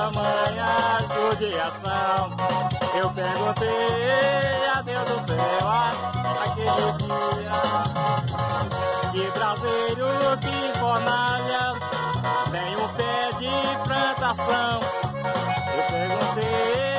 tamanha judiação. Eu perguntei a Deus do céu aquele dia: que braseiro, que fornalha, nem um pé de plantação. Eu perguntei